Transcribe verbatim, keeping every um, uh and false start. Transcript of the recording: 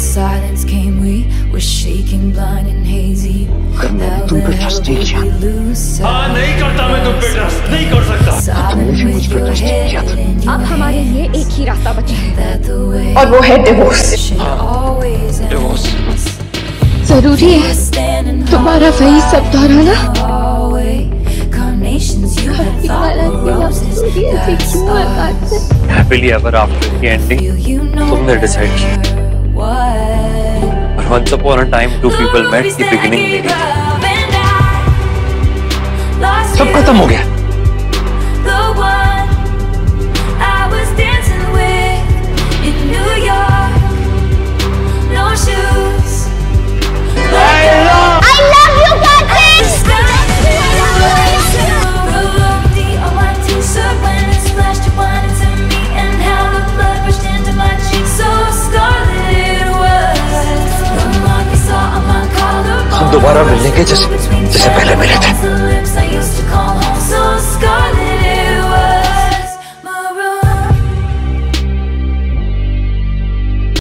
silence came, we were shaking, blind and hazy. मैंने तुम पे ट्रस्ट नहीं किया। हाँ, नहीं करता मैं तुम पे ट्रस्ट, नहीं कर सकता। तुमने भी मुझ पे ट्रस्ट नहीं किया था। अब हमारे लिए एक ही रास्ता बचा है और वो है डिवोर्स। डिवोर्स जरूरी है तुम्हारा वही सब दोहराना। हैप्पीली एवर आफ्टर की एंडिंग तुमने डिसाइड किया। Once upon a time, two people met. The beginning नहीं। सब खत्म हो गया। हम दोबारा मिलने के जैसे जैसे पहले मिले थे।